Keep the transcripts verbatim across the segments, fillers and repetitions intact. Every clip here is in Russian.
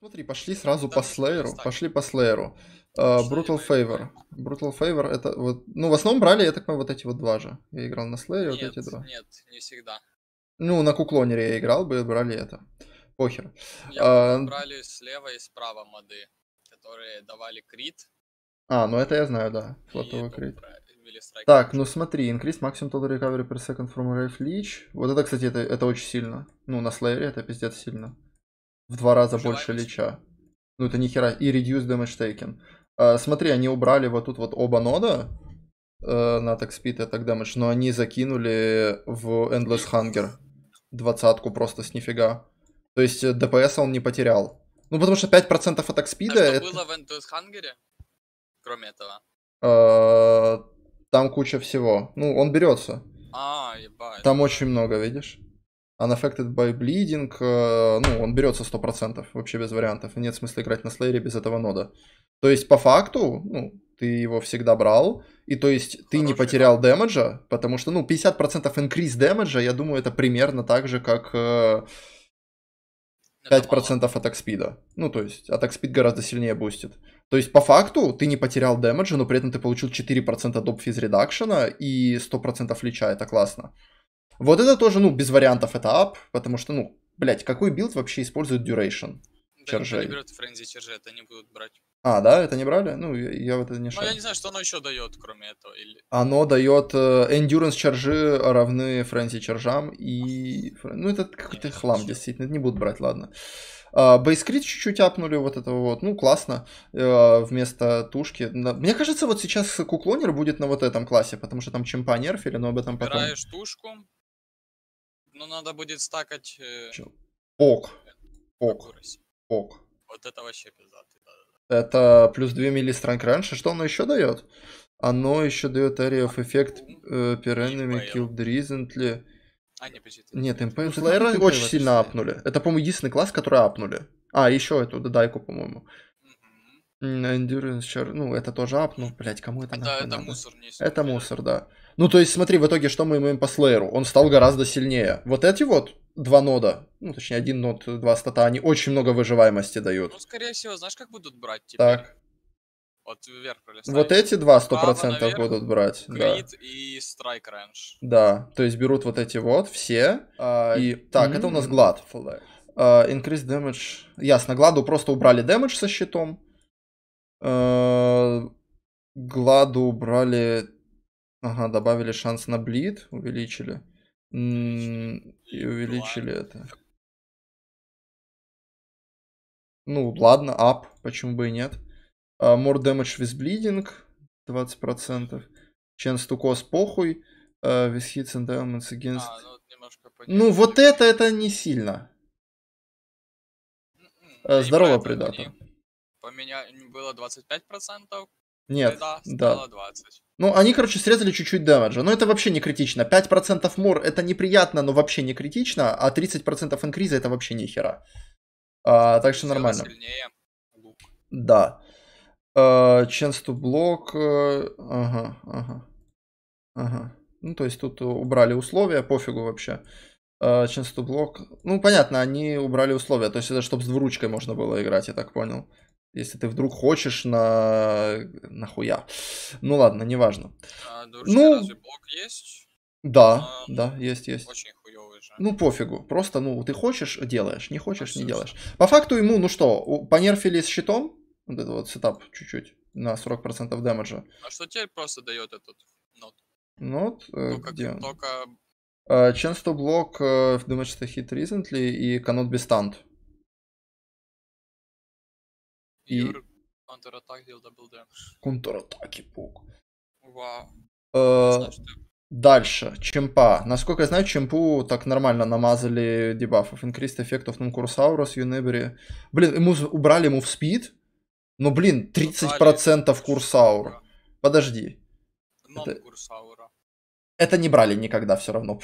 Смотри, пошли сразу Там по же слееру. стаки. Пошли по слееру. Uh, Brutal Favor. Brutal Favor это вот... Ну, в основном брали, я так понимаю, вот эти вот два же. Я играл на слеере, вот Нет, эти два. нет, не всегда. Ну, на куклонере я играл бы, брали это. Похер. Я Uh, помню, брали слева и справа моды, которые давали крит. А, ну это я знаю, да. И Флотовый топ крит. или страйк. Так, ну смотри, increase maximum total recovery per second from a rave leech. Вот это, кстати, это, это очень сильно. Ну, на слеере это пиздец сильно. В два раза больше Выживаемость. лича. Ну, это нихера. И reduce damage taken. Uh, смотри, они убрали вот тут вот оба нода. Uh, на attack speed и attack damage. Но они закинули в Endless Hunger. Двадцатку просто с нифига. То есть ДПС он не потерял. Ну, потому что пять процентов attack speed. А что это... было в Endless Hunger? Кроме этого. Uh, там куча всего. Ну, он берется. А, ебать. Там очень много, видишь? Unaffected by bleeding, э, ну, он берется сто процентов, вообще без вариантов. И нет смысла играть на слеере без этого нода. То есть, по факту, ну, ты его всегда брал, и то есть ты не Хороший потерял нод. дэмэджа, потому что, ну, пятьдесят процентов increase дэмэджа, я думаю, это примерно так же, как э, пять процентов атак спида. Ну, то есть, атак спид гораздо сильнее бустит. То есть, по факту, ты не потерял дэмэджа, но при этом ты получил четыре процента доп физ редакшена и сто процентов лича, это классно. Вот это тоже, ну, без вариантов это ап, потому что, ну, блять, какой билд вообще использует duration? Да никто не берет френзи чаржи, это не будут брать. А, да, это не брали? Ну, я, я в это не шарю. Ну, я не знаю, что оно еще дает, кроме этого. Или... Оно дает uh, endurance чаржи равны френзи чаржам и... Ну, это какой-то хлам, ничего. действительно, это не будут брать, ладно. Бейскрит uh, чуть-чуть апнули вот этого вот, ну, классно, uh, вместо тушки. Мне кажется, вот сейчас куклонер будет на вот этом классе, потому что там чемпа нерфили, но об этом потом. Убираешь тушку, но надо будет стакать... Э... Ок, ок, ок. Вот это вообще пиздатый, да. Это плюс два милли странг раньше. Что оно еще дает? Оно еще дает Area of Effect uh, per enemy killed recently. А, не, подожди. Нет, Impale Slayer очень сильно апнули. Это, по-моему, единственный класс, который апнули. А, еще эту додайку, по-моему. Endurance Char... Ну, это тоже ап, ну, блядь, кому это, это нахуй это надо? Мусор, не это мусор, да. Ну, то есть, смотри, в итоге, что мы имеем по слееру? Он стал гораздо сильнее. Вот эти вот два нода, ну, точнее, один нод, два стата, они очень много выживаемости дают. Ну, скорее всего, знаешь, как будут брать теперь? Так. Вот вверх пролистать. Вот эти два сто процентов будут брать. Крит да. и страйк ранж. Да, то есть берут вот эти вот все. А, и... Так, mm-hmm. это у нас глад. Uh, increase damage. Ясно, гладу просто убрали дэмэдж со щитом. Uh, гладу убрали... Ага, добавили шанс на блид, увеличили. Mm, и увеличили Blind. Это. Ну, ладно, ап, почему бы и нет. Uh, more damage with bleeding, двадцать процентов. Chance to cause похуй. Uh, with hits and elements against... А, ну, немножко ну, вот это, это не сильно. Uh, здорово, предатор. Поменя... Было двадцать пять процентов. Нет, да. да. двадцать. Ну, они, короче, срезали чуть-чуть дэмэджа. Но это вообще не критично. пять процентов мор это неприятно, но вообще не критично. А тридцать процентов инкриза это вообще ни хера. А, так что нормально. Сильнее. Да. Uh, chance to block. Uh, ага, ага. Ага. Ну, то есть тут убрали условия, пофигу вообще. Uh, chance to block. Ну, понятно, они убрали условия. То есть это чтобы с двуручкой можно было играть, я так понял. Если ты вдруг хочешь на... Нахуя. Ну ладно, неважно. А, ну, разве блок есть? Да, а, да, есть, есть. Очень хуёвый же. Ну, пофигу. Просто, ну, ты хочешь, делаешь. Не хочешь, ну, не делаешь. Все. По факту ему, ну что, понерфили с щитом. Вот этот вот сетап чуть-чуть. На сорок процентов дэмэджа. А что теперь просто дает этот нот? Нот? Только, где? Только... Uh, chance to block uh, damage to hit recently и cannot be stunned. И контратак делал дабл дэмэдж. Контратаки, пук. Вау. Uh, дальше. Чемпа. Насколько я знаю, чемпу так нормально намазали дебафов. Increased effect of non-Cursaurus, Unibri. Блин, ему убрали ему в спид. Но, блин, тридцать процентов Курсаур. Подожди. Это... это не брали никогда все равно.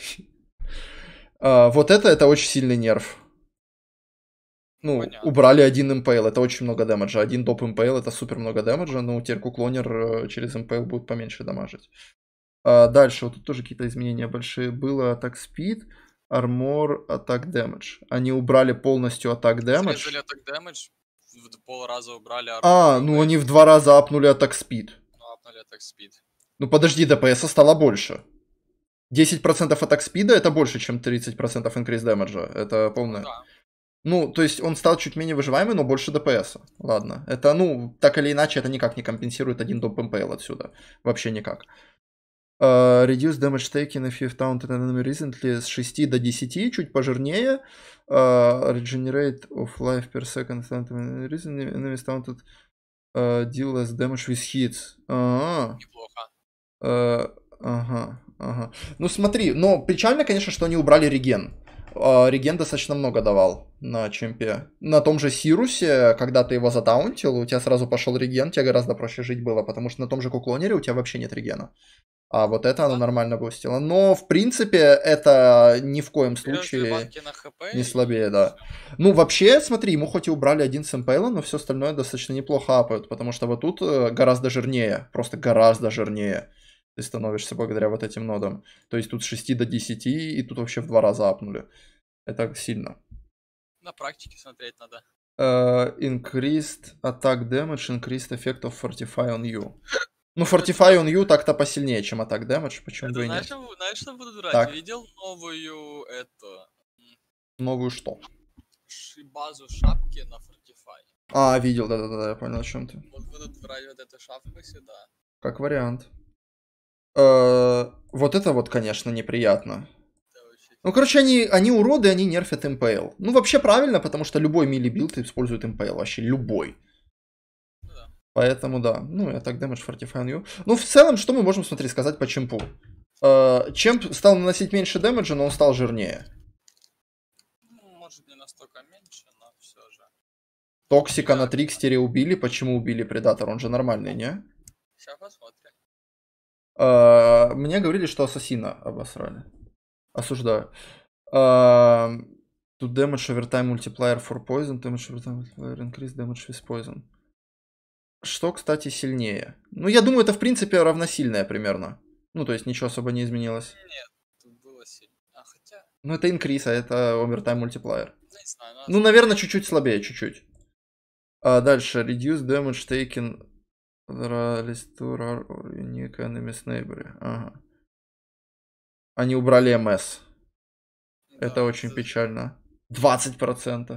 uh, вот это, это очень сильный нерв. Ну, понятно. Убрали один импейл, это очень много дэмэджа. Один доп импейл, это супер много дэмэджа, но теперь куклонер через импейл будет поменьше дамажить. А дальше, вот тут тоже какие-то изменения большие было. Так, спид. Armor Attack Damage. Они убрали полностью Attack Damage. Срезали Attack Damage, в полраза убрали Armor. А, ну они в два раза апнули Attack Speed. Ну, апнули Attack Speed. Ну подожди, ДПС стало больше. десять процентов Attack Speed это больше, чем тридцать процентов Increase Damage. Это полное. Ну, да. Ну, то есть он стал чуть менее выживаемый, но больше ДПС. Ладно. Это, ну, так или иначе, это никак не компенсирует один доп. Impale отсюда. Вообще никак. Uh, reduce damage taken if you've taunted an enemy recently с шести до десяти, чуть пожирнее. Uh, regenerate of life per second. Recently enemies taunted uh, deal less damage with hits. Uh-huh. Неплохо. Uh, ага, ага. Ну смотри, но печально, конечно, что они убрали реген. Uh, реген достаточно много давал на чемпе. На том же Сирусе, когда ты его затаунтил, у тебя сразу пошел реген, тебе гораздо проще жить было, потому что на том же Куклонере у тебя вообще нет регена. А вот это оно нормально бустило. Но, в принципе, это ни в коем случае не слабее, да. Ну, вообще, смотри, ему хоть и убрали один с импейла, но все остальное достаточно неплохо апают, потому что вот тут гораздо жирнее, просто гораздо жирнее ты становишься благодаря вот этим нодам. То есть тут с шести до десяти, и тут вообще в два раза апнули. Это сильно. На практике смотреть надо. Uh, increased attack damage, increased effect of fortify on you. Ну, Fortify on You так-то посильнее, чем Attack Damage, почему это бы и знаешь, нет. Знаешь, что буду брать? Так. Видел новую, это... Новую что? Ш... Базу шапки на Fortify. А, видел, да-да-да, я понял, о чем ты. Вот будут брать вот эту шапку сюда. Как вариант. Э-э- вот это вот, конечно, неприятно. Ну, короче, они, они уроды, они нерфят Impale. Ну, вообще правильно, потому что любой мили-билд использует Impale, вообще любой. Поэтому да, ну и Attack Damage Fortify on You. Ну, в целом, что мы можем, смотри, сказать по чемпу? Э, чемп стал наносить меньше дэмэджа, но он стал жирнее. Ну, может, не настолько меньше, но все же. Токсика на Трикстере убили. Почему убили Предатор? Он же нормальный, не? Сейчас посмотрим. Э, мне говорили, что Ассасина обосрали. Осуждаю. Э, тут damage overtime multiplier for poison, damage overtime multiplier increase damage with poison. Что, кстати, сильнее? Ну, я думаю, это, в принципе, равносильное примерно. Ну, то есть, ничего особо не изменилось. Нет, тут было сильнее. А, хотя... Ну, это инкриз, а это овертайм мультиплеер. Не знаю, но... Ну, наверное, чуть-чуть слабее, чуть-чуть. А дальше. Reduce damage taken restore unique enemies neighbor. Ага. Они убрали эм эс. Да, это очень это... печально. двадцать процентов.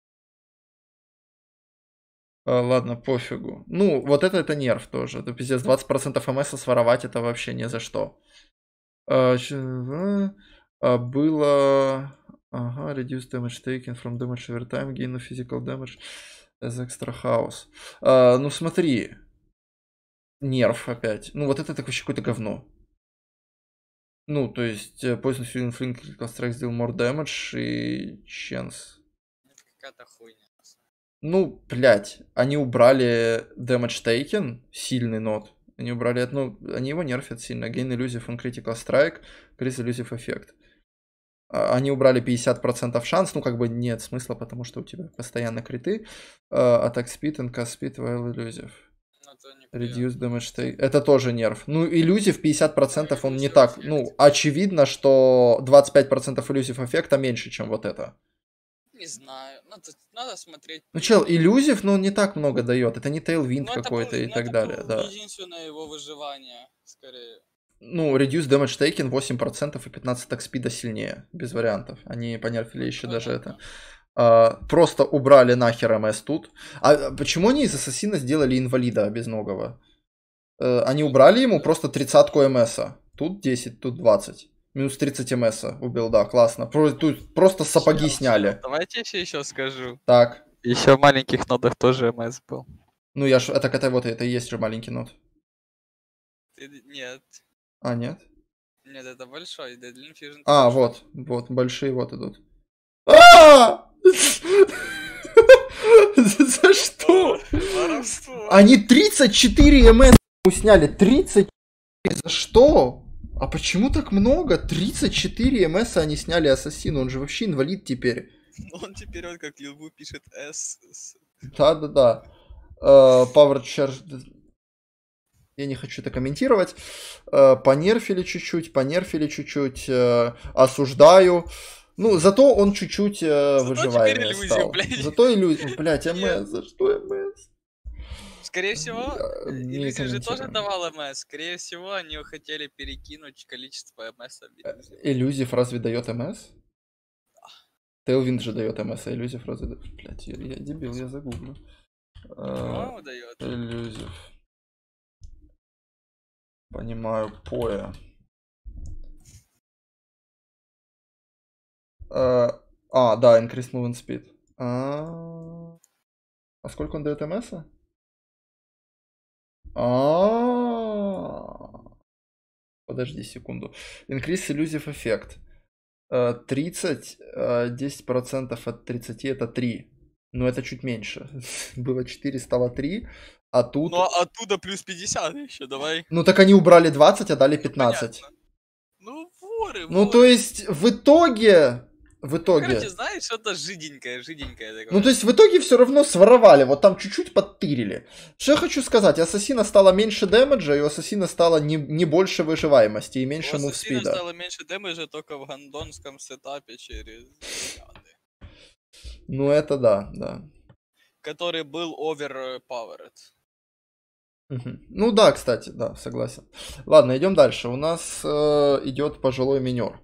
А, ладно, пофигу. Ну, вот это это нерв тоже. Это пиздец, двадцать процентов эм эс своровать это вообще ни за что. А, а, было... Ага, reduce damage taken from damage over time, gain of physical damage as extra house. А, ну смотри. Нерв опять. Ну вот это так вообще какое-то говно. Ну, то есть, poison feeling fling strikes deal more damage и chance. Это какая-то хуйня. Ну, блядь, они убрали Damage Taken, сильный нод. Они убрали это, ну, они его нерфят сильно. Gain Illusive on Critical Strike, Increase Illusive Effect. Они убрали пятьдесят процентов шанс, ну, как бы нет смысла, потому что у тебя постоянно криты. Uh, attack Speed and Cast Speed while Illusive. Reduce Damage Taken. Это тоже нерв. Ну, Illusive пятьдесят процентов, он не так. Ну, очевидно, что двадцать пять процентов Illusive эффекта меньше, чем вот это. Не знаю, надо, надо смотреть. Ну, чел, иллюзив, но он не так много дает. Это не Tailwind какой-то и ну, так это далее, да. Единственное его выживание, скорее. Ну, Reduce Damage Taken восемь процентов и пятнадцать так спида сильнее, без вариантов. Они понерфили еще даже это. А, просто убрали нахер эм эс тут. А почему они из Ассасина сделали инвалида безногого? А, они убрали ему просто тридцатку эм эс. Тут десять, тут двадцать. Минус тридцать эм эс убил, да, классно. Про, тут просто сапоги Сейчас, сняли. Давайте я еще скажу. Так. Еще в маленьких нодах тоже эм эс был. Ну я ж, это, это вот, это и есть же маленький нод. Нет. А, нет? Нет, это большой. Deadly Infusion. А, вот, вот, большие вот идут. А! За что? Они тридцать четыре эм эс сняли. тридцать четыре за что? А почему так много? тридцать четыре эм эс они сняли Ассасину. Он же вообще инвалид теперь. Он теперь вот как Лилбу пишет S. Да-да-да. Uh, Power Charge... Я не хочу это комментировать. Uh, понерфили чуть-чуть, понерфили чуть-чуть. Uh, осуждаю. Ну, зато он чуть-чуть э, Зато теперь выживаемее иллюзию, стал. блядь. Зато иллюзию. Блять, Нет. МС, за что МС? Скорее всего, Я- э, Не иллюзию же тоже комментируем. давал МС. Скорее всего, они хотели перекинуть количество МС в иллюзию. Иллюзив разве дает МС? Тейлвинд же дает МС, а иллюзив разве дает? Блять, я, я дебил, я загуглю. По-моему, дает. Иллюзив. Понимаю, поя. А, а, да, increased movement speed. А, а сколько он дает МС? А, подожди секунду. Increase Illusive Effect. тридцать, десять процентов от тридцати это три. Но это чуть меньше. Было четыре, стало три. А тут... Ну, а оттуда плюс пятьдесят еще, давай. Ну так они убрали двадцать, а дали пятнадцать. Понятно. Ну, воры, Ну воры. то есть в итоге... В итоге... Короче, знаешь, что-то жиденькое, жиденькое такое. Ну, то есть, в итоге все равно своровали, вот там чуть-чуть подтырили. Что я хочу сказать, у Ассасина стало меньше дэмэджа, и у Ассасина стало не, не больше выживаемости и меньше У Ассасина мувспида. стало меньше дэмэджа только в гандонском сетапе через яды, Ну, это да, да. который был overpowered. Мгм. Ну да, кстати, да, согласен. Ладно, идем дальше. У нас э, идет пожилой минер.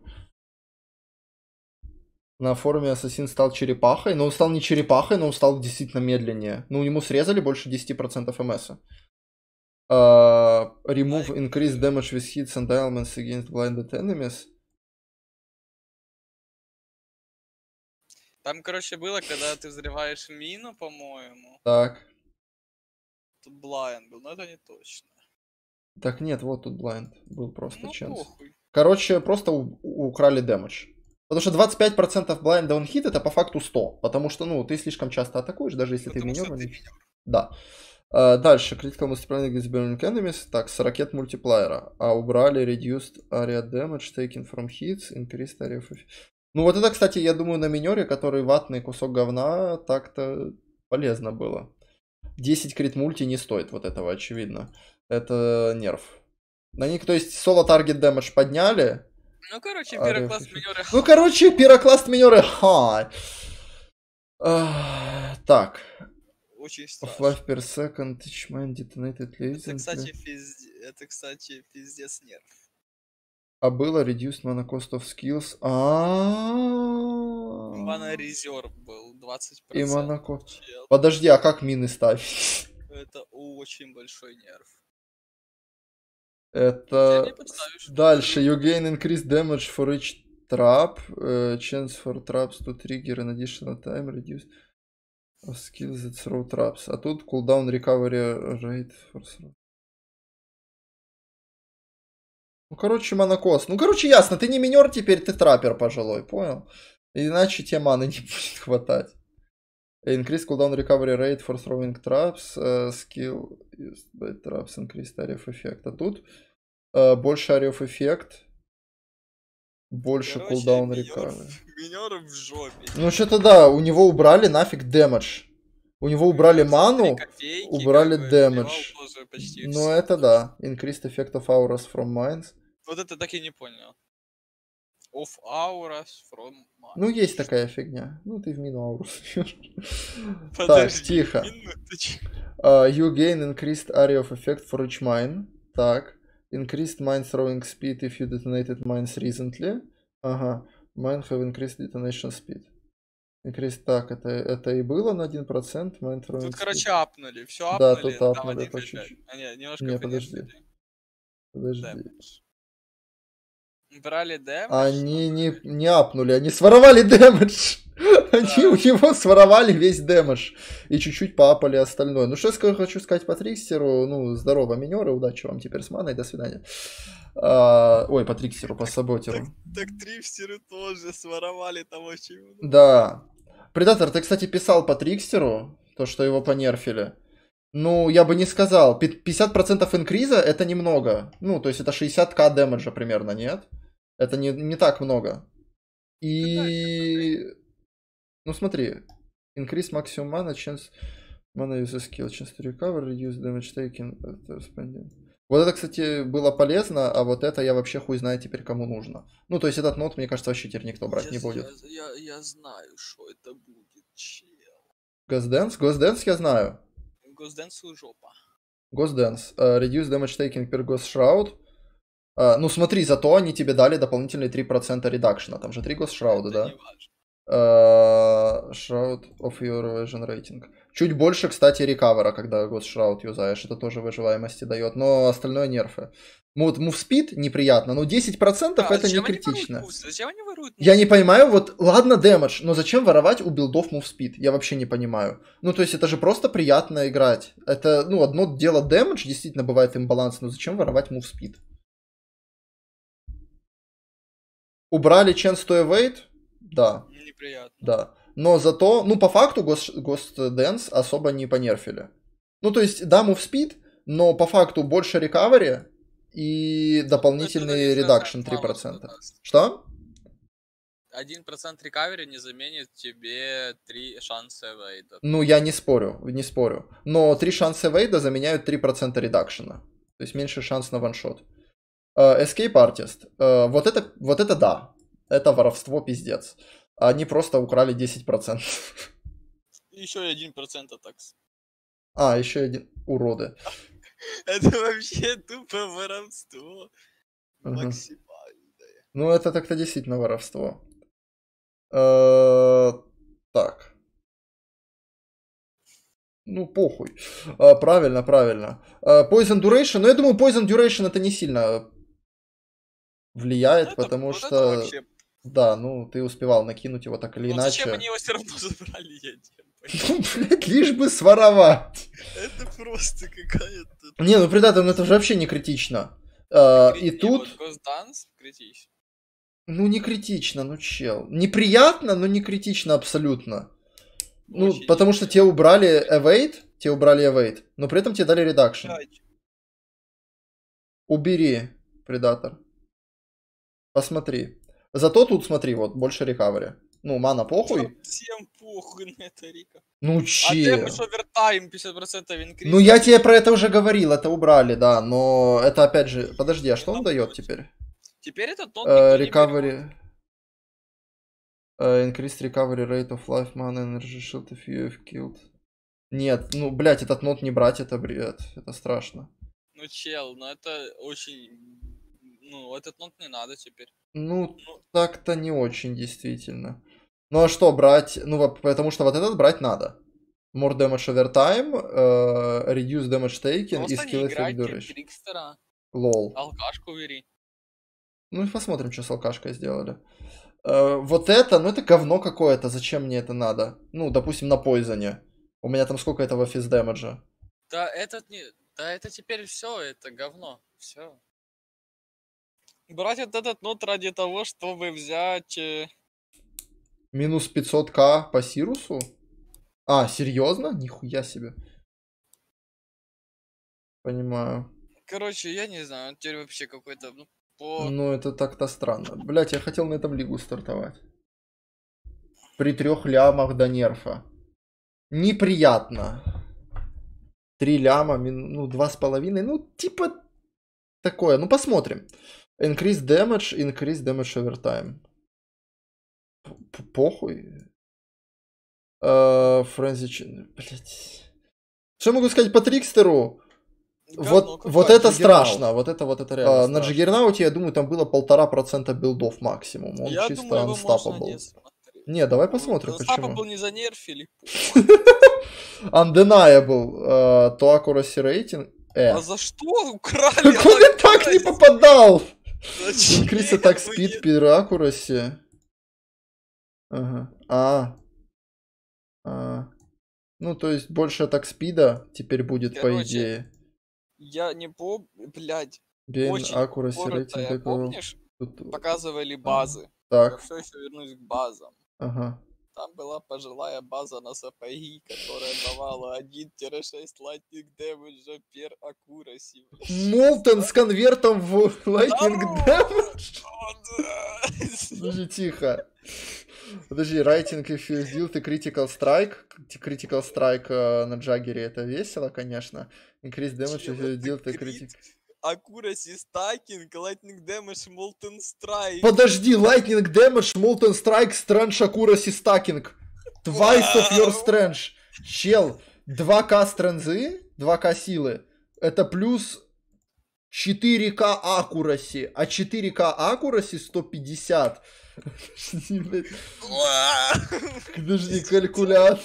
На форуме Ассасин стал черепахой, но он стал не черепахой, но он стал действительно медленнее. Ну, ему срезали больше десять процентов МС. Uh, remove increased damage with hits and ailments against blinded enemies. Там, короче, было, когда ты взрываешь мину, по-моему. Так. Тут blind был, но это не точно. Так нет, вот тут blind был просто Ну, ченс. похуй. Короче, просто у- украли дэмэдж. Потому что двадцать пять процентов blind down hit это по факту сто. Потому что, ну, ты слишком часто атакуешь, даже если Потому ты что минер. ты не- минер. Да. А, дальше. Critical multiplying against burning enemies. Так, с ракет мультиплеера. А убрали reduced area damage taken from hits, increased area of... Ну вот это, кстати, я думаю, на минере, который ватный кусок говна, так-то полезно было. десять крит мульти не стоит вот этого, очевидно. Это нерв. На них, то есть, соло таргет дэмэдж подняли. Ну, короче, а пирокласс реф- минеры. Ну, короче, пирокласт минеры хай. А, Так. Очень Of страшно. life per second, each man detonated Это, laser. кстати, пизде... это, кстати, пиздец нерв. А было reduced mana cost of skills. Мана А. резерв был двадцать И процентов. mana cost. чел. Подожди, а как мины ставить? Это очень большой нерв. Это Тебя не подставишь. дальше. You gain increased damage for each trap. uh, chance for traps to trigger an additional time. Reduced of skills that throw traps. А тут cooldown recovery rate for throw. Ну, короче, монокос. Ну, короче, ясно. Ты не минер теперь, ты траппер пожилой, понял? Иначе тебе маны не будет хватать. Increase cooldown recovery rate for throwing traps. Uh, skill used by traps increased area of effect. А тут uh, больше area of effect. Больше Короче, cooldown минер, recovery. минер в жопе. Ну, что-то да, у него убрали нафиг дэмэдж. У него убрали Минер за три ману, копейки, убрали как бы, дэмэдж. отбивал тоже почти Ну, всё. это да. Increased effect of auras from mines. Вот это так и не понял. Of auras from mine. Ну, есть такая фигня. Ну, ты в мину ауру суешь. Так, Подожди, тихо. минуточку. Uh, you gain increased area of effect for each mine. Так. Increased mine throwing speed if you detonated mines recently. Ага. Mine have increased detonation speed. Increased, так, это, это и было на один процент. Mine throwing Тут, speed. короче, апнули. Все Да, апнули. тут Там апнули один по пять пять. чуть-чуть. А, не, немножко Не, подожди. понизили. Подожди. Damage. Брали дэмэдж. Они не, не апнули, они своровали дэмэдж. Они у него своровали весь дэмэдж. И чуть-чуть поапали остальное. Ну, что я ска- хочу сказать по Трикстеру. Ну, здорово, минеры, удачи вам теперь с маной, до свидания. А, ой, по Трикстеру, по Саботеру. Так трипстеры тоже своровали там очень много. Да. Предатор, ты, кстати, писал по Трикстеру, то, что его понерфили. Ну, я бы не сказал. Пи- пятьдесят процентов инкриза это немного. Ну, то есть это шестьдесят тысяч дэмэджа примерно, нет? Это не, не так много. И... Ну, смотри. Increase maximum mana, chance... Mana user skill, chance to recover, reduce damage taken. after spending. Вот это, кстати, было полезно, а вот это я вообще хуй знает теперь кому нужно. Ну, то есть этот нот, мне кажется, вообще теперь никто брать Я, не з- будет. я, я, я знаю, что это будет, чел. Госденс? Госденс я знаю. Госденсу жопа. Госденс. Uh, reduce damage taking per Ghost Shroud. Uh, ну смотри, зато они тебе дали дополнительные три процента редакшена. Там же три Ghost Shroud, Это да? не важно. Uh, Shroud of your evasion rating. Чуть больше, кстати, рекавера, когда Ghost Shroud юзаешь. Это тоже выживаемости дает. Но остальное нерфы. Вот move speed неприятно, но десять процентов А это не зачем они критично. воруют moves? Зачем они воруют Я не moves? понимаю, вот, ладно, дэмэдж, но зачем воровать у билдов move speed? Я вообще не понимаю. Ну, то есть, это же просто приятно играть. Это, ну, одно дело дэмэдж, действительно бывает имбаланс, но зачем воровать move speed? Убрали chance to evade? Да, Неприятно. да. Но зато, ну, по факту Ghost, Ghost Dance особо не понерфили. Ну, то есть, да, move speed, но по факту больше рекавери и дополнительный редакшн три процента. Что? один процент рекавери не заменит тебе три шанса эвейда. Ну, я не спорю, не спорю. Но три шанса эвейда заменяют три процента редакшена. То есть меньше шанс на ваншот. Uh, Escape Artist. Uh, вот, это, вот это да. Это воровство пиздец. Они просто украли десять процентов. Еще и один процент атакс. А, еще один. Уроды. Это вообще тупо воровство. Ага. Максимальное. Ну, это так-то действительно воровство. Uh, так. Ну, похуй. Uh, правильно, правильно. Uh, Poison Duration. Ну, я думаю, Poison Duration это не сильно влияет, это, потому вот что... это вообще... Да, ну, ты успевал накинуть его так или ну, иначе. зачем они его все равно забрали, я не Ну, блядь, лишь бы своровать. Это просто какая-то... Не, ну, предатор, ну, это же вообще не критично. Uh, и тут... Вот Госданс критично. Ну, не критично, ну, чел. Неприятно, но не критично абсолютно. Ну, Очень потому что те убрали evade, те убрали evade, но при этом тебе дали редакшн. Убери, предатор. Посмотри. Зато тут, смотри, вот, больше рекавери. Ну, мана похуй. Всем похуй на это, Рика. Ну, А че? дэмэдж овертайм пятьдесят процентов инкриз. Ну, я тебе про это уже говорил, это убрали, да, но это опять же... Подожди, а что он дает теперь? Теперь этот тот Uh, никто не recovery... Uh, increased recovery rate of life, mana, energy, shield if you have killed. Нет, ну, блять, этот нот не брать, это бред, это страшно. Ну, чел, ну это очень... Ну, этот нот не надо теперь. Ну, так-то не очень, действительно. Ну, а что брать? Ну, потому что вот этот брать надо. More damage over time, uh, reduce damage taken и Просто skill не effect играй duration. Трикстера. Лол. Алкашку бери. Ну, и посмотрим, что с алкашкой сделали. Uh, вот это, ну, это говно какое-то, зачем мне это надо? Ну, допустим, на пойзоне. У меня там сколько этого физ дэмэджа? Да, этот не... Да, это теперь все, это говно. Все. Брать вот этот нот ради того, чтобы взять... э, Минус пятьсот ка по Сирусу? А, серьезно? Нихуя себе. Понимаю. Короче, я не знаю, он теперь вообще какой-то... Ну, по... Ну, это так-то странно. Блять, я хотел на этом лигу стартовать. При трех лямах до нерфа. Неприятно. Три ляма, мин... ну, два с половиной. Ну, типа такое. Ну, посмотрим. Increase damage, increase damage over time. Похуй. Френзи... Блять. Что я могу сказать по Трикстеру? Вот, вот это страшно, вот это вот это реально. А, на Джиггернауте, я думаю, там было полтора процента билдов максимум. Он я чисто думаю, его можно не unstoppable. смотреть. Не, давай посмотрим, почему. Unstoppable не занерфили. Undeniable. Uh, to accuracy rating. Э. А за что украли? Как он так не попадал? Increase attack Зачем? speed per accuracy. Ага. А. А. Ну, то есть больше атак спида теперь будет, по Короче, идее. Я не помню, блядь. Gain Очень accuracy коротко, rating. помнишь? Тут- Показывали базы. Я Так. все еще вернусь к базам. Ага. Там была пожилая база на сапоги, которая давала один-шесть lightning damage per accuracy. Молтон с конвертом в lightning damage. О, да. Подожди, тихо. Подожди, writing if you deal the critical strike. Critical strike э, на Джаггере это весело, конечно. Increase damage if you deal the critical... Accuracy, Stacking, Lightning Damage, Molten Strike. Подожди, Lightning Damage, Molten Strike, Strange Accuracy Stacking. Twice of your Strange. Чел, два ка стрэнзы, два ка силы, это плюс четыре ка Accuracy, а четыре ка Accuracy сто пятьдесят. Подожди, калькулятор.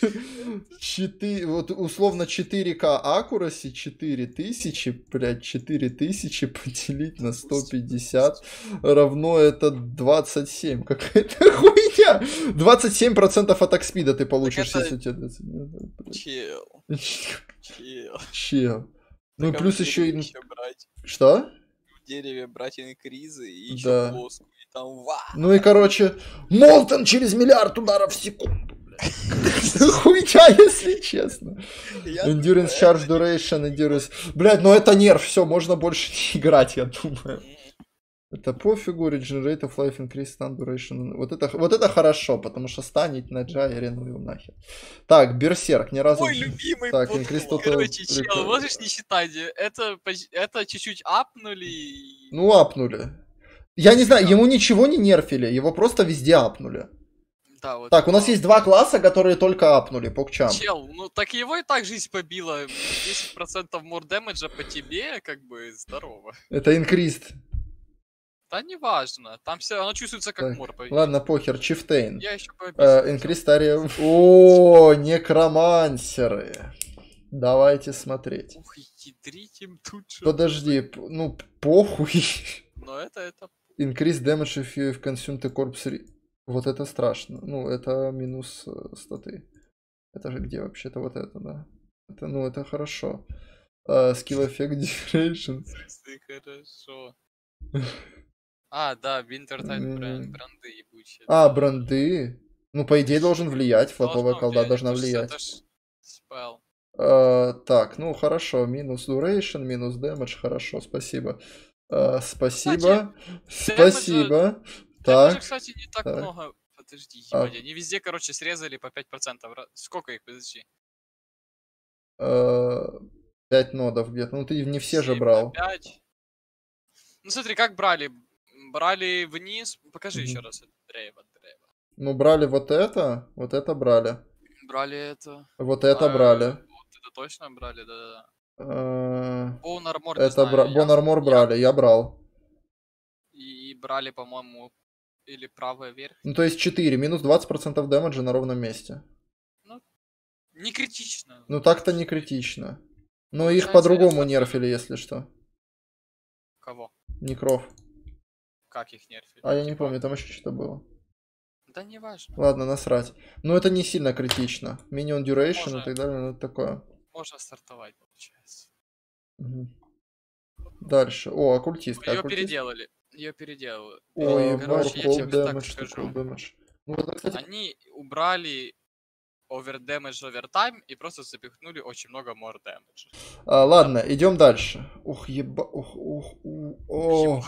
четыре, вот условно четыре ка Accuracy, четыре тысячи, блядь, четыре тысячи поделить на сто пятьдесят равно это двадцать семь. Какая-то хуйня. двадцать семь процентов атак спида ты получишь, это... если у тебя... Чел. Чел. Чел. Ну и так, плюс а еще и... еще брать. Что? В дереве брать инкризы и еще Да. плоскую. И там ва. Ну и короче, Молтон через миллиард ударов в секунду. Хуйня, если честно. Endurance Charge Duration, Endurance... Блядь, ну это нерв, все, можно больше не играть, я думаю. Это пофигу, Regenerate of Life Increase Stun Duration. Вот это, вот это хорошо, потому что станет на Джайре, ну его нахер. Так, Берсерк, ни разу... Мой любимый так, подход. Increase Total... Короче, чел, можешь не считать, это, это чуть-чуть апнули. Ну, апнули. Я не знаю, ему ничего не нерфили, его просто везде апнули. Да, вот так, у нас есть два класса, которые только апнули, покчам. Чел, ну так его и так жизнь побила. десять процентов more damage по тебе, как бы, здорово. Это инкрист. Да не важно, там все равно чувствуется как мор. Ладно, похер, Чифтейн. Я еще победил. Инкристария. О, некромансеры. Давайте смотреть. Ух, ядрить им тут же. Подожди, ну похуй. Но это, это... Increase damage if you have consumed a corpse. Вот это страшно. Ну, это минус статы. Это же где вообще-то вот это, да? Это, ну, это хорошо. Uh, skill effect duration. Хорошо. А, да, Wintertide бренд, бренды ебучие. А, бренды? Ну, по идее, должен влиять. Флотовая колда должна влиять. Это ж спел. Uh, так, ну, хорошо. Минус duration, минус damage. Хорошо, спасибо. Uh, спасибо. Кстати, спасибо. Так, кстати, не так, так много. Подожди, ебать, а. Они везде, короче, срезали по пять процентов. Сколько их, подожди? пять нодов где-то. Ну, ты не все же брал. пять. Ну, смотри, как брали. Брали вниз. Покажи mm-hmm. еще раз. Древа, древа. Ну, брали вот это. Вот это брали. Брали это. Вот это а, брали. Вот это точно брали, да-да-да. Bone Armor, это бра... Bone Armor брали, я... я брал. И брали, по-моему, или правая верх. Ну, то есть четыре, минус двадцать процентов дэмэджа на ровном месте. Ну, не критично. Ну, так-то не критично. Но их по-другому нерфили, если что. Кого? Некров. Как их нерфили? А я не помню, там еще что-то было. Да не важно. Ладно, насрать. Но это не сильно критично. Minion Duration Можно... и так далее, ну это такое. Можно стартовать, получается. Угу. Дальше. О, оккультист. Ее оккультист? переделали. Ее переделали. Ой, короче, я тебе damage, так скажу. Ну, это, кстати... Они убрали овердэмэдж овертайм и просто запихнули очень много more damage. А, ладно, идем дальше. Ух, еба... Ух, ух, ух, о.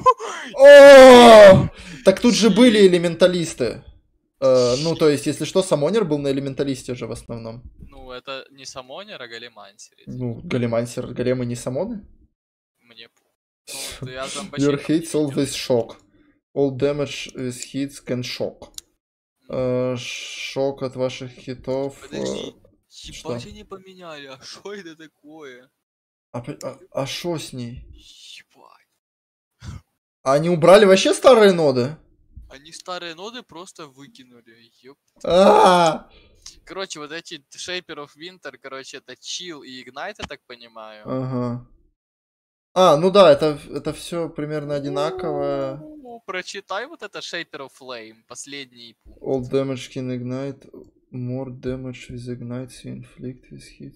О! Так тут же были элементалисты. Uh, ну, то есть, если что, Самонер был на элементалисте же в основном. Ну, это не Самонер, а Галимансер. Ну, Галимансер, Големы не Самоны? Мне ну, я Your hits always shock. All damage with hits can shock. Uh, шок от ваших хитов. Подожди, uh, ебать они поменяли, а что это такое? А что с ней? Ебать. А они убрали вообще старые ноды? Они старые ноды просто выкинули, ёп. А-а-а! Короче, вот эти Shaper of Winter, короче, это Chill и Ignite, я так понимаю. Ага. А, ну да, это, это все примерно одинаковое. У-у-у, прочитай вот это Shaper of Flame, последний пункт. All damage can ignite, more damage with ignite, so inflict with hit.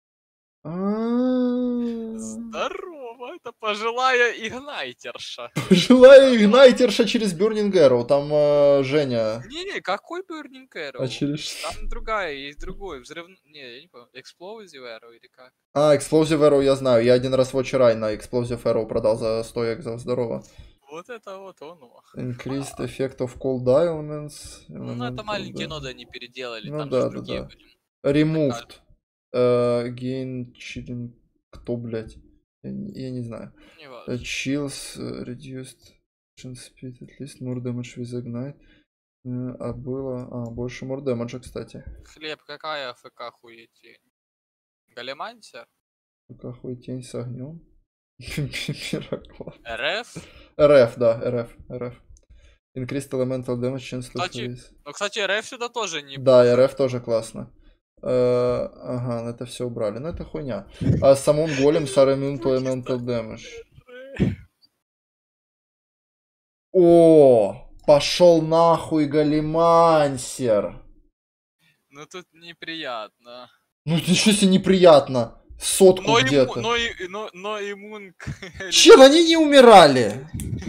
Здорово, это пожилая игнайтерша. Пожилая игнайтерша через Burning Arrow, там э, Женя. Не-не, какой Burning Arrow? А через... Там другая, есть другой, взрыв... Не, я не помню, Explosive Arrow или как? А, Explosive Arrow я знаю, я один раз Watch Eye на Explosive Arrow продал за сто экзов, здорово. Вот это вот оно. Increased effect of cold elements. Ну, это маленькие ноды они переделали, ну, там да, же да, другие да. были. Removed. Uh, gain chilling... Кто, блядь? Я, не- я не знаю. Не Uh, важно. chills, uh, reduced action speed, at least more damage with ignite. Uh, а было... А, больше more damage, кстати. Хлеб, какая АФК хуетень? Галимантия? Какой тень с огнем? Пирокла. РФ? РФ, да, РФ, РФ. Increased elemental damage, chance to Кстати, freeze. ну, кстати, РФ сюда тоже не... Да, РФ тоже классно. Э, ага, ну это все убрали. Ну это хуйня. А Summon Golem с immune to elemental damage. О, пошел нахуй Галимансер. Ну, тут неприятно. Ну ничего себе неприятно. Сотку Но, иму, где-то. но, и- но, но иммун... Чел, они не умирали.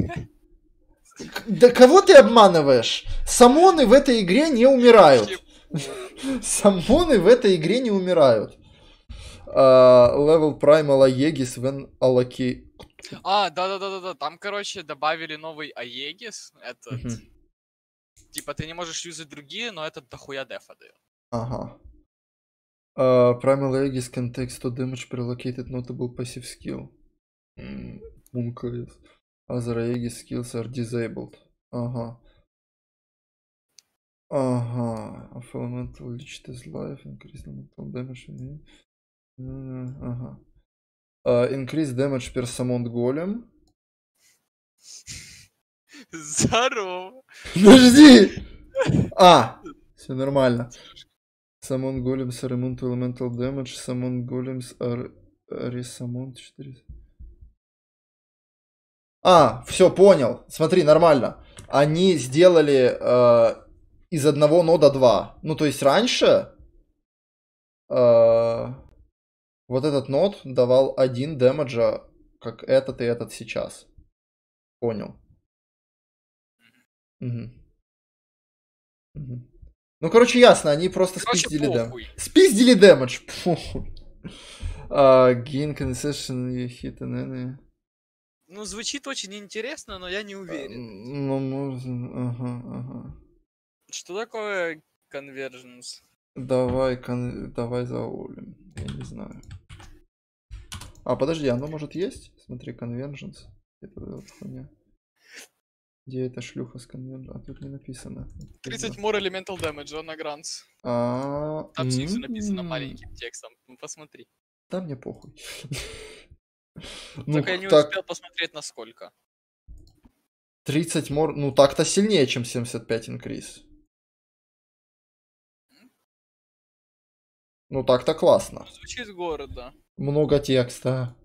Да кого ты обманываешь? Самоны в этой игре не умирают. Самоны в этой игре не умирают. Левел Primal Aegis when allocate. А, да-да-да-да-да, там, короче, добавили новый Аегис, этот... Мгм. Типа, ты не можешь юзать другие, но этот дохуя дефа дает. Ага. Uh, Primal Aegis can take сто damage per allocated notable passive skill. Mm, Mooncaves. Other Aegis skills are disabled. Ага. Ага. Of elemental leached as life. Increase elemental damage. Mm, Ага. Uh, increase damage per summoned golem. Здорово! Подожди! А! Все нормально. Summon golems are immune to elemental damage. Summon golems are resummoned. четыре. А, все, понял. Смотри, нормально. Они сделали э, из одного нода два. Ну, то есть раньше э, вот этот нод давал один дэмэджа, как этот и этот сейчас. Понял. Угу. Угу. Ну, короче, ясно, они просто Короче, спиздили дэмэдж. похуй. Спиздили дэмэдж. Похуй. Uh, gain concession hit an enemy. Ну, звучит очень интересно, но я не уверен. Ну, можно... Ага, ага. Что такое конверженс? Давай, кон... давай заулим. Я не знаю. А, подожди, оно может есть? Смотри, convergence. Это вот хуйня. Где эта шлюха с convergence? А тут не написано. тридцать more elemental damage на гранс. А, Там снизу м, написано маленьким текстом. Ну, посмотри. Да мне похуй. Ну, Только я не так, успел посмотреть на сколько. тридцать мор... Ну, так-то сильнее, чем семьдесят пять инкриз. Ну, так-то классно. Звучит город, да. Много текста.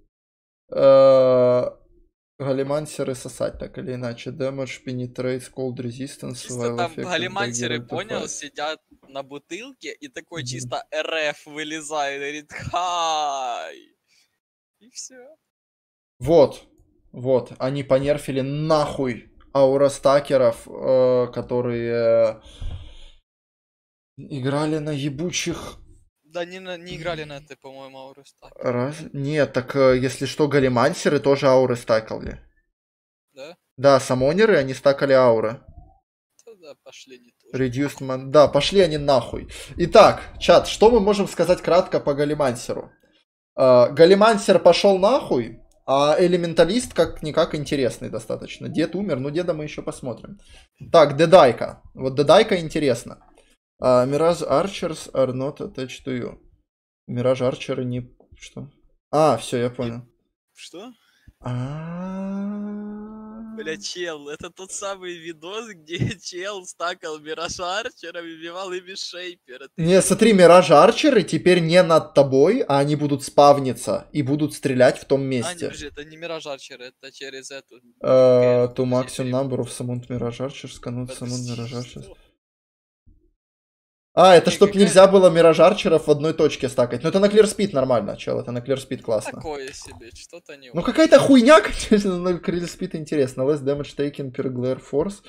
Э, Галимансеры сосать, так или иначе. Damage, penetrates, cold resistance, Чисто while там affected by галимансеры, Geralt of понял, Ice. сидят на бутылке и такой Мгм. чисто РФ вылезает и говорит хай. И все. Вот, вот, они понерфили нахуй ауростакеров, э, которые играли на ебучих... Да, не, на- не играли на этой, по-моему, ауры стак. Раз... Нет, так э, если что, галимансеры тоже ауры стакали. Да? Да, самонеры, они стакали ауры. Тогда пошли не тоже. Reduced man... Да, пошли они нахуй. Итак, чат, что мы можем сказать кратко по галимансеру? Э, галимансер пошел нахуй, а элементалист как-никак интересный достаточно. Дед умер, ну деда мы еще посмотрим. Так, Дедайка. Вот Дедайка интересно. Uh, Mirage Archers are not attached to you. Mirage Archerы не... Что? А, все, я понял. Что? А. Бля, чел, это тот самый видос, где чел стакал Мираж Арчером и бивал ими Шейпера. Ты- Не, смотри, Mirage Archerы теперь не над тобой, а они будут спавниться и будут стрелять в том А, не, месте. подожди, это не Мираж Арчер, это через эту... Uh, to Подожди, maximum переб- number of summoned Mirage Archers cannot summon Подожди, Mirage Archers. что? А, это Не, чтоб какая- нельзя было Mirage Archerов в одной точке стакать. Ну это на Clear Speed нормально, чел, это на Clear Speed классно. Такое себе, что-то не Ну очень. какая-то хуйня, конечно, на Clear Speed интересно. Less damage taken per glare force.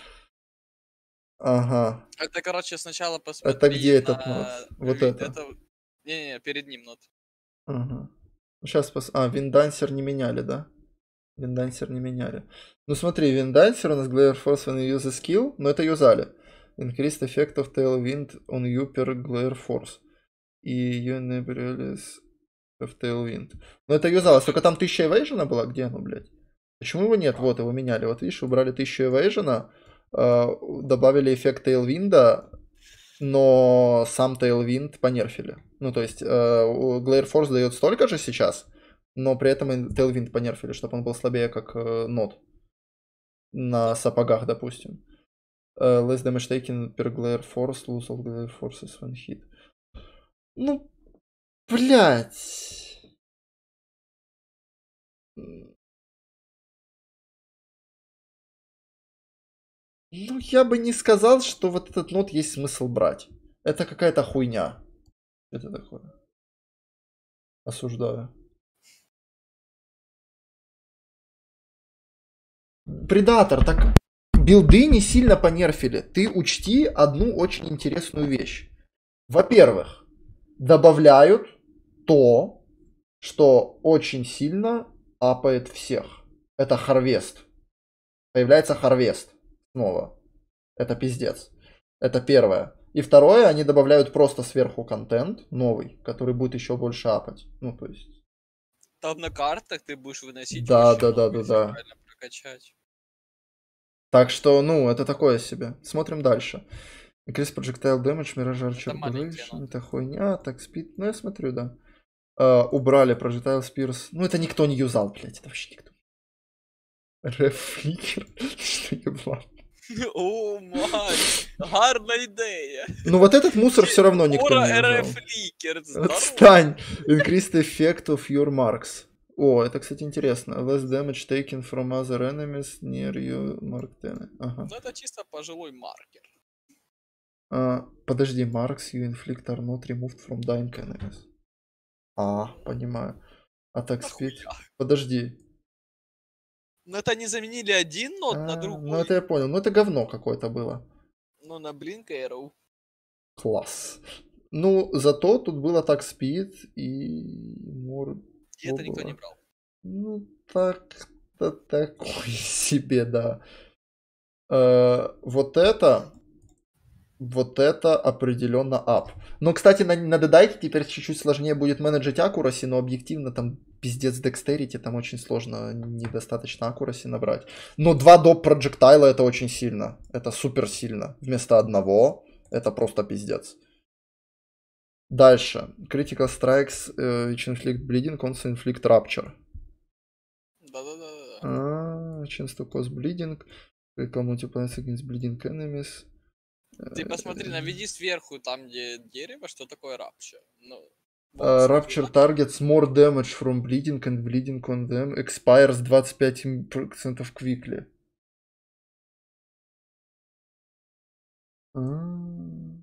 Ага. Это, короче, сначала посмотри Это где этот на нот? Вот вид- это. Не-не-не, перед ним нот. Ага. Сейчас пос... А, Виндансер не меняли, да? Виндансер не меняли. Ну смотри, Виндансер у нас Glare Force when you use a skill, но это юзали. Increased effect of Tailwind on you per Glare Force. И you enable в Tailwind. Но это юзалось, только там тысяча эвейжена была? Где оно, блядь? Почему его нет? Вот, его меняли. Вот видишь, убрали тысячу эвейжена, э, добавили эффект Tailwind, но сам Tailwind понерфили. Ну, то есть, э, Glare Force дает столько же сейчас, но при этом Tailwind понерфили, чтобы он был слабее, как э, нод. На сапогах, допустим. Uh, less damage taken per glare force, lose all glare forces when hit. Ну, блядь. Ну, я бы не сказал, что вот этот нод есть смысл брать. Это какая-то хуйня. Это такое. Осуждаю. Предатор, так билды не сильно понерфили. Ты учти одну очень интересную вещь. Во-первых, добавляют то, что очень сильно апает всех. Это Харвест. Появляется Харвест снова. Это пиздец. Это первое. И второе, они добавляют просто сверху контент новый, который будет еще больше апать. Ну, то есть... Там на картах ты будешь выносить Да, очень да, да, много, да, если да. правильно прокачать. Так что, ну, это такое себе. Смотрим дальше. Increase projectile damage, Mirage Archer Duration. Это хуйня, так спид. Ну, я смотрю, да. Uh, убрали Projectile Spears. Ну, это никто не юзал, блядь. Это вообще никто. Рефликер. Что ебало? О, мать, гарна идея. Ну, вот этот мусор все равно никто не юзал. Рефликер, Отстань. Increased effect of your marks. О, это, кстати, интересно. Less damage taken from other enemies near you, mark ten. Ага. Ну, это чисто пожилой маркер. Uh, подожди, marks you inflict are not removed from dying enemies. А, понимаю. Attack speed. Подожди. Ну, это они заменили один нот А, на другой. ну, это я понял. Ну, это говно какое-то было. Ну, на Blink Arrow. Класс. Ну, зато тут был Attack speed и... More... И это никто не брал. Ну, так-то такой себе, да. Э, вот это... Вот это определенно ап. Но, кстати, на, на дедайте теперь чуть-чуть сложнее будет менеджить аккураси, но объективно там пиздец декстерити, там очень сложно недостаточно аккураси набрать. Но два доп проджектайла это очень сильно. Это супер сильно. Вместо одного это просто пиздец. Дальше. Critical Strikes, uh, which inflict bleeding, also inflict rupture. Да-да-да. А, chance to cause bleeding. Critical multiplies against bleeding enemies. Ты посмотри, наведи сверху, там где дерево, что такое рапча. Ну, uh, Rupture targets more damage from bleeding and bleeding on them expires двадцать пять процентов quickly. А-а-а.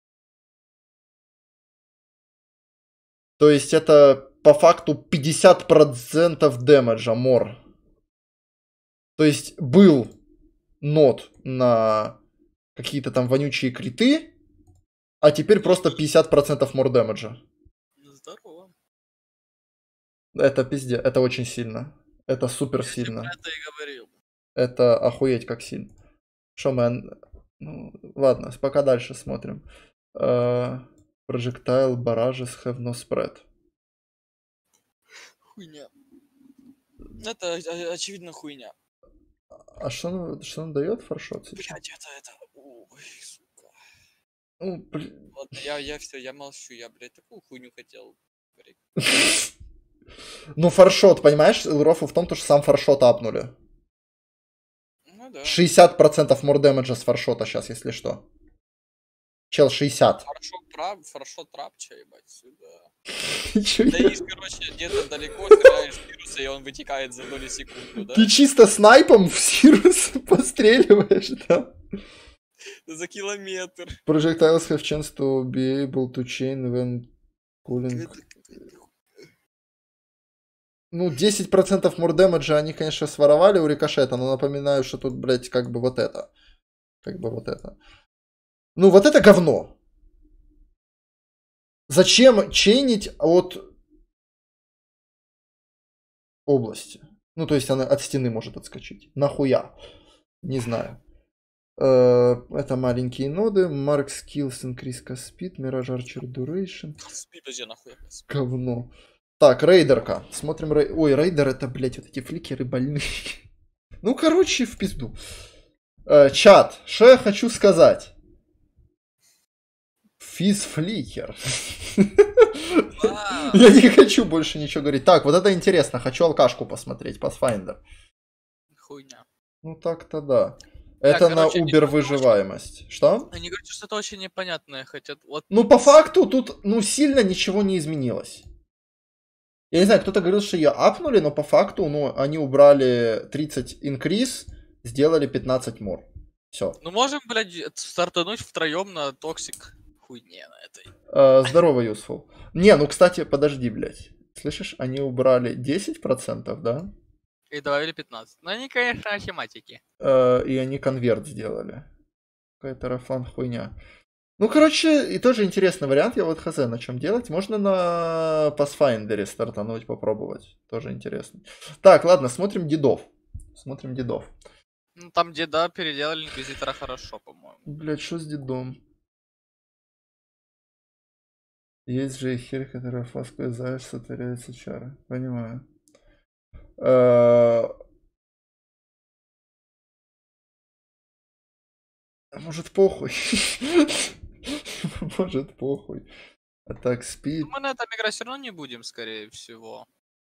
То есть это по факту пятьдесят процентов дэмэджа more. То есть был нот на какие-то там вонючие криты, а теперь просто пятьдесят процентов more дэмэджа. Здорово. Это пиздец, это очень сильно. Это супер Я сильно. тебе про это и говорил. Это охуеть как сильно. Шомен. Ну, ладно, пока дальше смотрим. Uh, projectile barrages have no spread. Хуйня. Это очевидно хуйня. А что он, что он дает фаршот? Блять, это, это... Ой, сука. Ну, блин. Ладно, я, я все, я молчу, я, блядь, такую хуйню хотел говорить. Ну, фаршот, понимаешь, рофл в том, что сам фаршот апнули. Ну да. шестьдесят процентов more дэмэджа с фаршота сейчас, если что. Чел, шестьдесят. Фаршот трап, фаршот трапча, ебать, сюда. Ты чё, Да я... есть, короче, где-то далеко стреляешь вируса, и он вытекает за доли секунды, да? Ты чисто снайпом в Сирус постреливаешь, да? За километр. Projectiles have chance to be able to chain when cooling. Ну, десять процентов more дэмэджа они, конечно, своровали у рикошета, но напоминаю, что тут, блядь, как бы вот это. Как бы вот это. Ну, вот это говно. Зачем чейнить от области? Ну, то есть она от стены может отскочить. Нахуя? Не знаю. Это маленькие ноды. Mark Skills Increase Speed. Mirage Archer Duration. Speed, подожди, нахуй. Говно. Так, рейдерка. Смотрим рей... Ой, рейдер это, блядь, вот эти фликеры больные. Ну, короче, в пизду. Э, чат, что я хочу сказать? Физ-фликер. Я не хочу больше ничего говорить. Так, вот это интересно. Хочу алкашку посмотреть, Pathfinder. Хуйня. Ну так-то да. Это на Uber выживаемость. Что? Они говорят, что это очень непонятное хотят. Вот... Ну, по факту тут, ну, сильно ничего не изменилось. Я не знаю, кто-то говорил, что ее апнули, но по факту, ну, они убрали тридцать increase, сделали пятнадцать more. Все. Ну, можем, блядь, стартануть втроем на токсик хуйне на этой. Uh, здорово, Useful. Не, ну, кстати, подожди, блядь. Слышишь, они убрали десять процентов, да? И добавили пятнадцать. Но они, конечно, математики. Uh, и они конверт сделали. Какая-то рафан хуйня. Ну, короче, и тоже интересный вариант. Я вот хз на чем делать. Можно на Pathfinder стартануть, попробовать. Тоже интересно. Так, ладно, смотрим дедов. Смотрим дедов. Ну, там деда переделали инквизитора хорошо, по-моему. Блядь, что с дедом? Есть же хер, которая фласку издаешь, сотворяется чары. Понимаю. Может похуй. Может похуй. А так спит. Ну, мы на этом играть все равно не будем, скорее всего.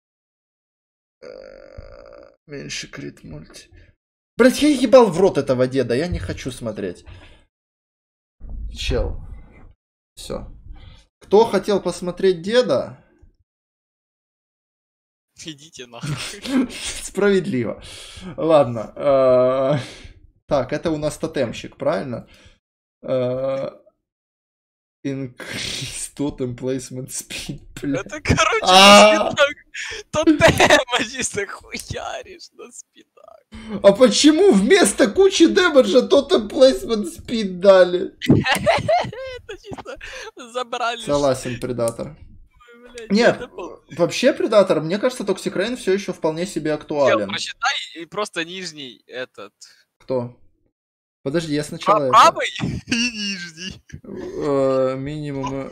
Меньше крит мульти. Блять, я ебал в рот этого деда, я не хочу смотреть. Чел. Все. Кто хотел посмотреть деда? Идите нахуй. Справедливо. Ладно. Так, это у нас тотемщик, правильно? Increase totem placement speed. Это, короче, тотема чисто хуяришь на спидах. А почему вместо кучи дэмэджа totem placement speed дали? Это чисто забрали. Согласен, предатор. Нет, вообще предатор, мне кажется, Toxic Rain все еще вполне себе актуален. Прочитай и просто нижний этот. Кто? Подожди, я сначала... А, правый и нижний. Минимум...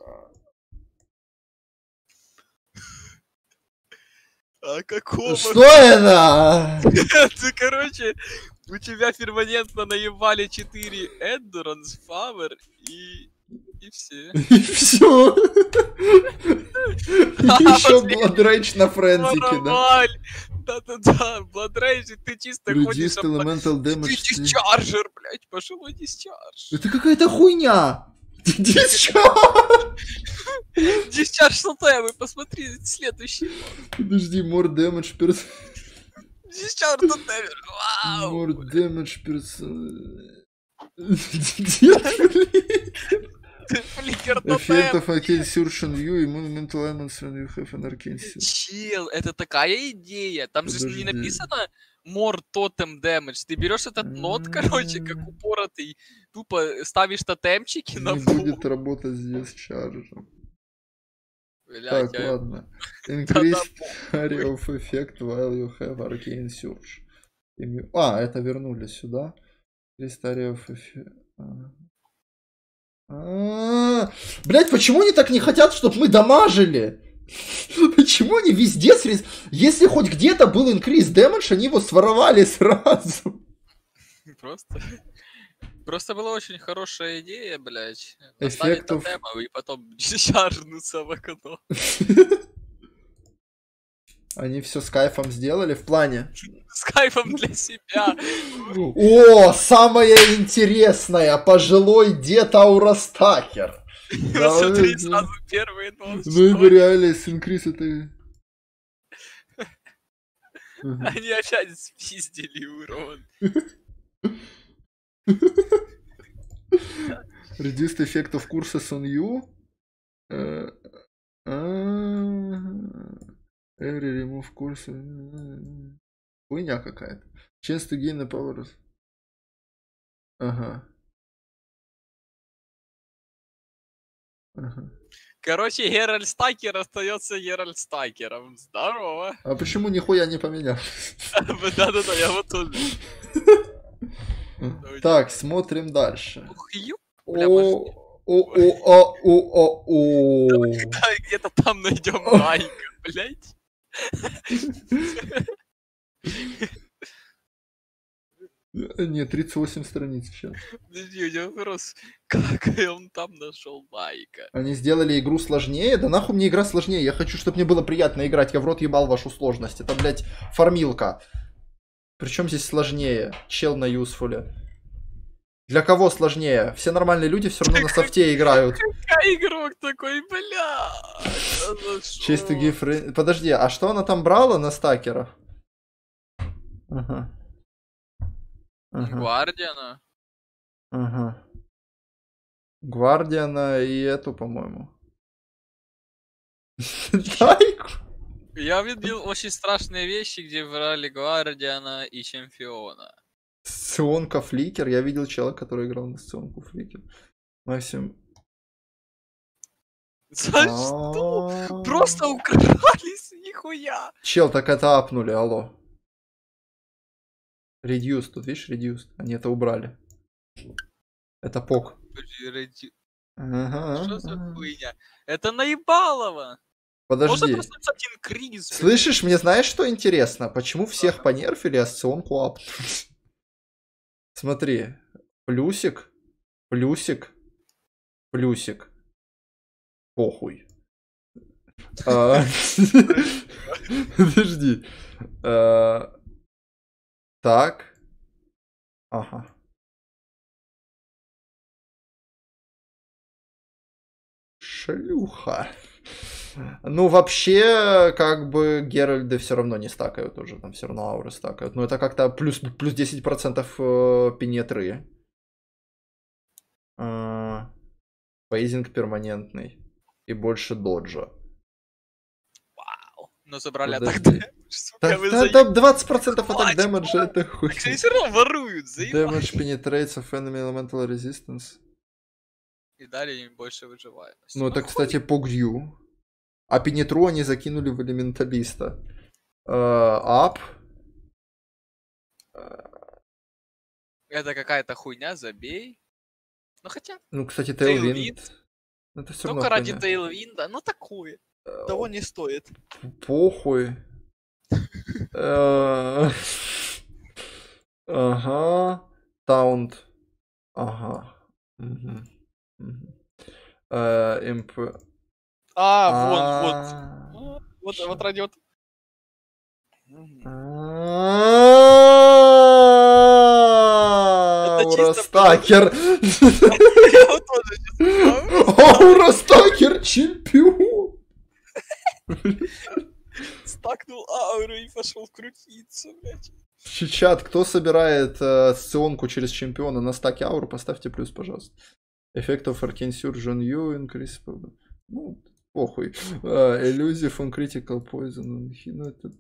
А какого? Что это? Ты, короче, у тебя перманентно наебали четыре Endurance, Power и... И все. И все. И еще Blood Rage на френзике, да? Да-да-да, Blood Rage, ты чисто ходишь... Elemental Damage. Ты дисчаржер, блядь, пошел на дисчарж. Это какая-то хуйня. Дисчарж. Дисчарж тотемы, посмотри следующий. Подожди, more damage person. Дисчарж тотемы, вау. More damage person. Фликер Effect of тотем. Arcane Surge on you, Monumental Elements when you have an Arcane Surge. Чел, это такая идея. Там же Подожди. не написано more totem damage. Ты берешь этот нот, короче, как упоротый, тупо ставишь тотемчики на Не пол. будет работать здесь чаржем. Блядь, Так, я- ладно. Increase area of effect while you have Arcane Surge. Ими- А, это вернули сюда. Increase area of effect. А-а-а. Блять, почему они так не хотят, чтобы мы дамажили? Почему они везде срез... Если хоть где-то был increase damage, они его своровали сразу. Просто... Просто была очень хорошая идея, блядь. Эффектов. Поставить тотемов и потом шарнуться в окно. Они все с кайфом сделали в плане. С кайфом для себя. О, самое интересное, пожилой дед Аурастакер. Смотри, сразу первый нос. Ну и реально с инкриз это... Они опять спиздили урон. Reduced effect of courses on you. Every remove course. Хуйня какая-то. Chance to gain the powers. Ага. Ага. Короче, Геральт Стакер остается Геральт Стакером. Здорово. А почему нихуя не поменял? Да-да-да, я вот тоже. Так, смотрим дальше. Ух, ю. О, Бля, о, о, о, о, о, о. Давай где-то там найдем лайк. блядь. Не, тридцать восемь страниц сейчас. Подожди, у меня вопрос. Как он там нашел Майка? Они сделали игру сложнее? Да нахуй мне игра сложнее? Я хочу, чтобы мне было приятно играть. Я в рот ебал вашу сложность. Это, блядь, фармилка. Причем здесь сложнее? Чел на юсфуле. Для кого сложнее? Все нормальные люди все равно на софте играют. Какой игрок такой, бля? Chase to give ra- Подожди, а что она там брала на стакерах? Ага. Ага. Гвардиана. Ага. Гвардиана и эту, по-моему. Тайку. Я видел очень страшные вещи, где брали Гвардиана и Чемпиона. Сционка Фликер. Я видел человека, который играл на Сционку Фликер. Максим. За что? Просто укрались, нихуя. Чел, так это апнули, алло. Reduce, тут видишь, reduce. Они это убрали. Это пок. Ага. Что за хуйня? Это наебалово. Подожди. Можно просто написать инкриз. Слышишь, мне знаешь, что интересно? Почему всех Ага. понерфили, а сционку ап? Смотри. Плюсик. Плюсик. Плюсик. Похуй. А, Подожди. А, Так. Ага. Шлюха. Ну, вообще, как бы Геральды все равно не стакают уже, там все равно ауры стакают. Но это как-то плюс, плюс десять процентов э, пенетры. Э, Фейзинг перманентный. И больше доджа. Вау. Но забрали Подожди. атак. Сука, Да, вы да, заебали. да, двадцать процентов атак Хватит, дэмэджа, это хуй. Так они все равно воруют, заебали. Damage penetrates of enemy elemental resistance. И дали им больше выживаемости. Ну, это, кстати, по Грю. А пенетру они закинули в элементалиста. Ап. Это какая-то хуйня, забей. Ну хотя, Ну, кстати, Tailwind. Tailwind. Это все равно только ради хуйня. Тейлвинда, ну такое. Того не стоит. Похуй. Э, Ага. Таунт. Ага. Мгм. Мгм. Э, МП. А, вон, вот. А, А, Вот, ща. вот ради вот. чисто Ауростакер. Я вот тоже сейчас Ауростакер чемпион. стакнул ауру и пошел крутиться, блядь. Чат, кто собирает э, сционку через чемпиона на стаке ауру, поставьте плюс, пожалуйста. Effect of Arcane Surge on you, increase... Ну, похуй. Uh, elusive on critical poison. on he- Ну, это...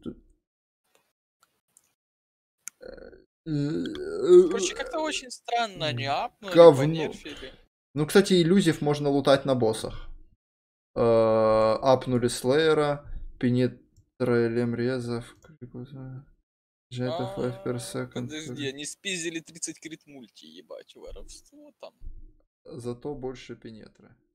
Короче, как-то очень странно они апнули, Говно. понерфили. Ну, кстати, иллюзив можно лутать на боссах. Э, Апнули Слеера, Пенетра Лемрезов. Джета пять per second. Подожди, они спиздили тридцать крит мульти, ебать, воровство там. Зато больше Пенетры.